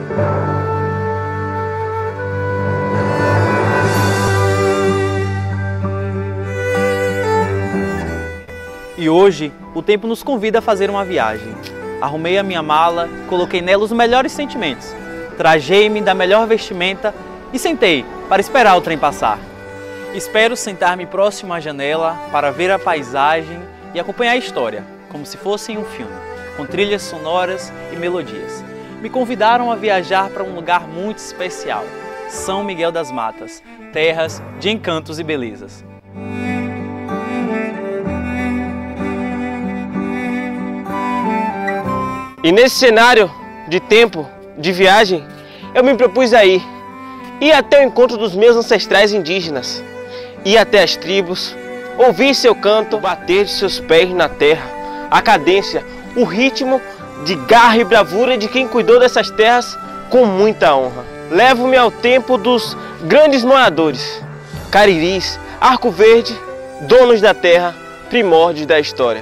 E hoje, o tempo nos convida a fazer uma viagem. Arrumei a minha mala, coloquei nela os melhores sentimentos. Trajei-me da melhor vestimenta e sentei para esperar o trem passar. Espero sentar-me próximo à janela para ver a paisagem e acompanhar a história, como se fosse em um filme, com trilhas sonoras e melodias. Me convidaram a viajar para um lugar muito especial, São Miguel das Matas, terras de encantos e belezas. E nesse cenário de tempo, de viagem, eu me propus a ir até o encontro dos meus ancestrais indígenas, ir até as tribos, ouvir seu canto, bater de seus pés na terra, a cadência, o ritmo de garra e bravura de quem cuidou dessas terras com muita honra. Levo-me ao tempo dos grandes moradores, cariris, arco verde, donos da terra, primórdios da história.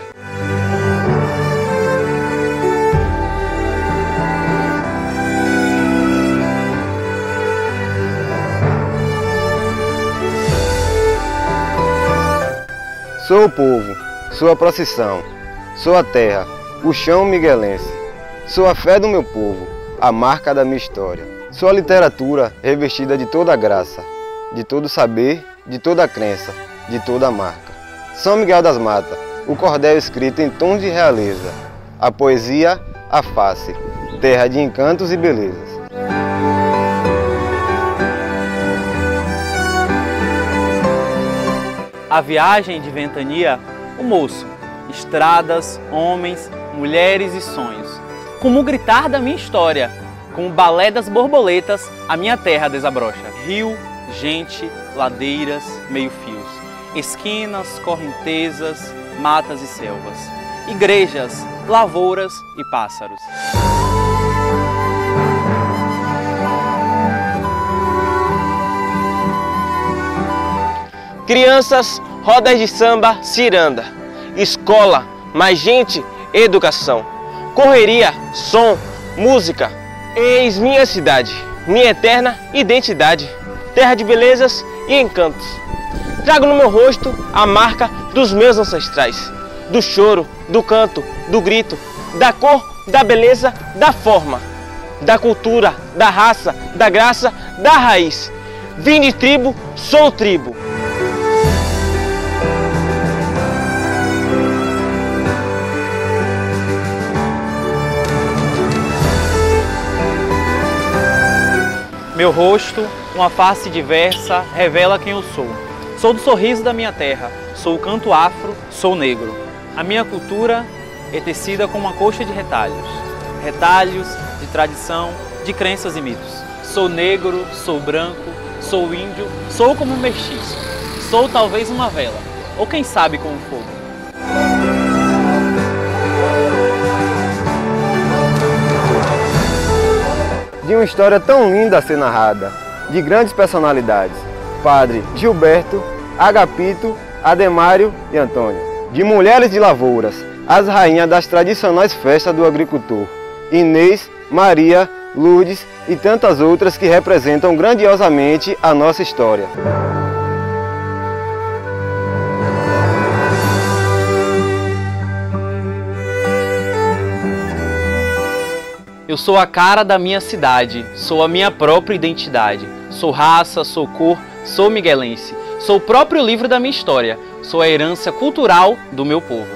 Sou o povo, sou a procissão, sou a terra, o chão miguelense. Sou a fé do meu povo, a marca da minha história. Sou a literatura revestida de toda a graça, de todo saber, de toda a crença, de toda a marca. São Miguel das Matas, o cordel escrito em tons de realeza. A poesia, a face, terra de encantos e belezas. A viagem de ventania, o moço, estradas, homens, mulheres e sonhos. Como o gritar da minha história, com o balé das borboletas, a minha terra desabrocha. Rio, gente, ladeiras, meio-fios, esquinas, correntezas, matas e selvas, igrejas, lavouras e pássaros. Crianças, rodas de samba, ciranda, escola, mais gente, educação, correria, som, música. Eis minha cidade, minha eterna identidade, terra de belezas e encantos. Trago no meu rosto a marca dos meus ancestrais, do choro, do canto, do grito, da cor, da beleza, da forma, da cultura, da raça, da graça, da raiz. Vim de tribo, sou tribo. Meu rosto, uma face diversa, revela quem eu sou. Sou do sorriso da minha terra, sou o canto afro, sou negro. A minha cultura é tecida com uma coxa de retalhos. Retalhos de tradição, de crenças e mitos. Sou negro, sou branco, sou índio, sou como um mestiço. Sou talvez uma vela, ou quem sabe como fogo. De uma história tão linda a ser narrada, de grandes personalidades, Padre Gilberto, Agapito, Ademário e Antônio. De mulheres de lavouras, as rainhas das tradicionais festas do agricultor, Inês, Maria, Lourdes e tantas outras que representam grandiosamente a nossa história. Eu sou a cara da minha cidade, sou a minha própria identidade. Sou raça, sou cor, sou miguelense. Sou o próprio livro da minha história, sou a herança cultural do meu povo.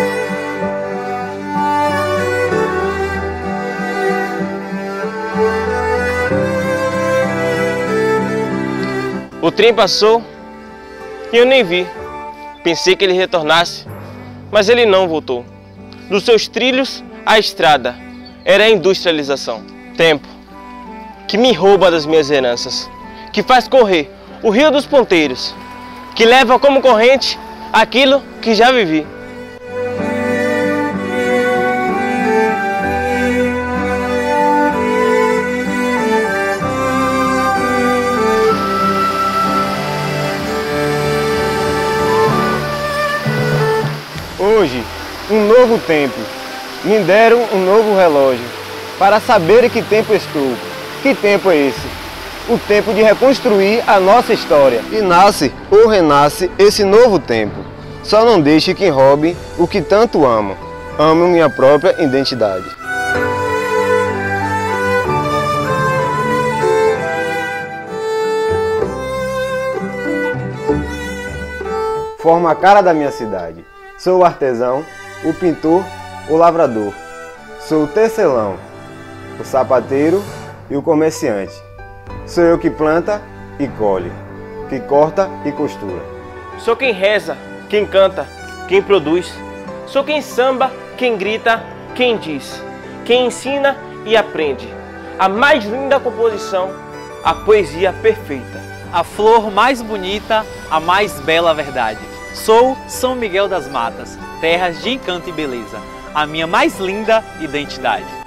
O trem passou e eu nem vi. Pensei que ele retornasse, mas ele não voltou. Dos seus trilhos, a estrada era a industrialização. Tempo que me rouba das minhas heranças, que faz correr o rio dos ponteiros, que leva como corrente aquilo que já vivi. Hoje, um novo tempo. Me deram um novo relógio, para saber em que tempo estou. Que tempo é esse? O tempo de reconstruir a nossa história. E nasce ou renasce esse novo tempo. Só não deixe que roube o que tanto amo. Amo minha própria identidade. Formo a cara da minha cidade. Sou o artesão, o pintor, o lavrador. Sou o tecelão, o sapateiro e o comerciante. Sou eu que planta e colhe, que corta e costura. Sou quem reza, quem canta, quem produz. Sou quem samba, quem grita, quem diz, quem ensina e aprende. A mais linda composição, a poesia perfeita. A flor mais bonita, a mais bela verdade. Sou São Miguel das Matas, terras de encanto e beleza, a minha mais linda identidade.